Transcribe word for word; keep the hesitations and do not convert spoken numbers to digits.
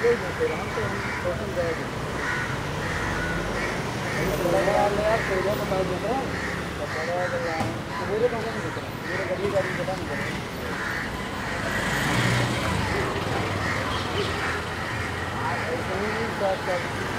ले फिर हम तो हम टोटल जाएंगे यार पहले बता देते हैं बता देगा पूरे लोगों को निकल पूरे गली गाड़ी पता नहीं चलेगा ऐसे ही बात कर